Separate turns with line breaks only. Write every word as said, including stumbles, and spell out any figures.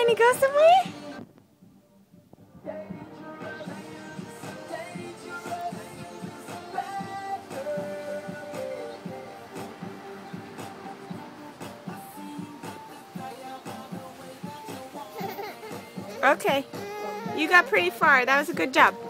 trying to go somewhere? Okay. You got pretty far. That was a good job.